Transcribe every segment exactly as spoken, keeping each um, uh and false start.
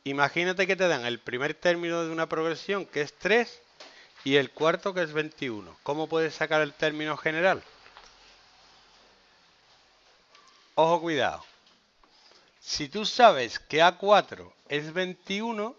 Imagínate que te dan el primer término de una progresión, que es tres, y el cuarto, que es veintiuno. ¿Cómo puedes sacar el término general? Ojo, cuidado. Si tú sabes que A cuatro es veintiuno,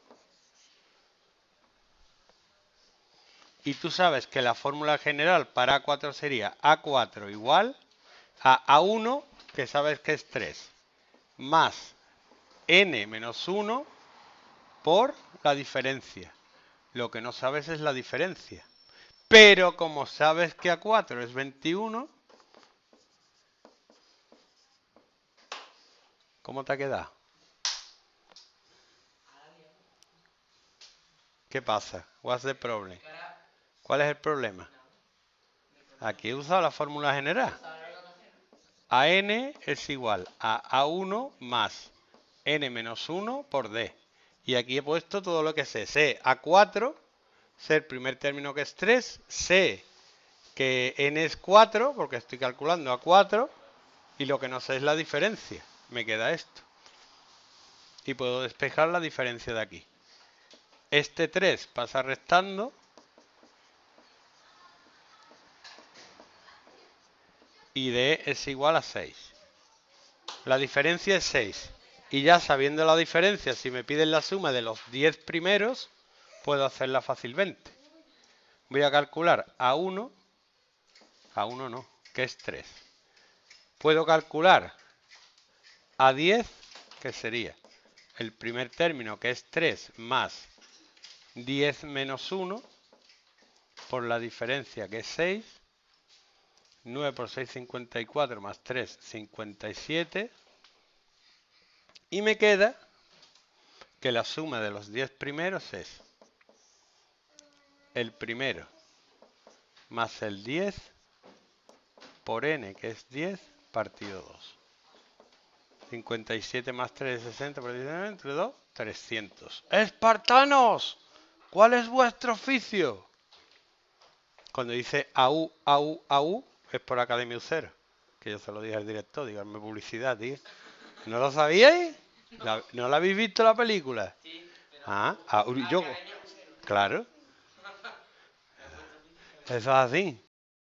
y tú sabes que la fórmula general para A cuatro sería A cuatro igual a A uno, que sabes que es tres, más n menos uno por la diferencia. Lo que no sabes es la diferencia. Pero como sabes que A cuatro es veintiuno, ¿cómo te ha quedado? ¿Qué pasa? What's the problem? ¿Cuál es el problema? Aquí he usado la fórmula general. A n es igual a A uno más n menos uno por d. Y aquí he puesto todo lo que sé. Sé A cuatro, sé el primer término que es tres, sé que n es cuatro, porque estoy calculando A cuatro, y lo que no sé es la diferencia. Me queda esto. Y puedo despejar la diferencia de aquí. Este tres pasa restando. Y d es igual a seis. La diferencia es seis. Y ya sabiendo la diferencia, si me piden la suma de los diez primeros, puedo hacerla fácilmente. Voy a calcular A uno. A uno no, que es tres. Puedo calcular A diez, que sería el primer término, que es tres, más diez menos uno, por la diferencia, que es seis. nueve por seis, cincuenta y cuatro, más tres, cincuenta y siete. Y me queda que la suma de los diez primeros es el primero más el diez por n, que es diez, partido dos. cincuenta y siete más tres, sesenta, por entre dos, trescientos. ¡Espartanos! ¿Cuál es vuestro oficio? Cuando dice A U, A U, A U, es por Academia Ucero. Que yo se lo dije al director, díganme publicidad, tío. ¿No lo sabíais? ¿La- ¿No la habéis visto la película? Ah, ah, yo, claro. Eso es así.